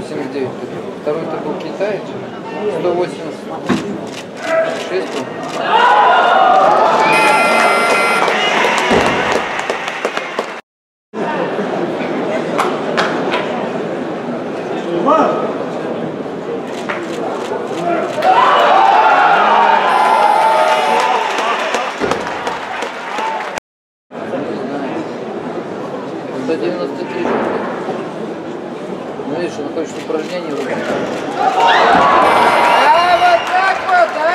189. Второй-то был Китай. 186. Ну видишь, он хочет упражнение выполнять. Вот так вот, а!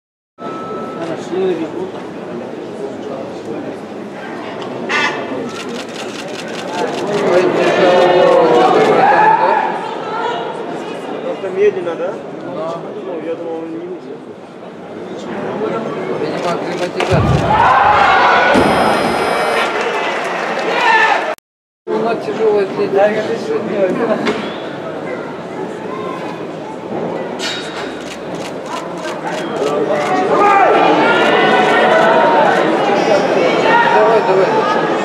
Просто медленно, да? Но, Ну, я думал, он не выйдет. видимо, акклиматизация. Ну, тяжелая деятельность. Давай.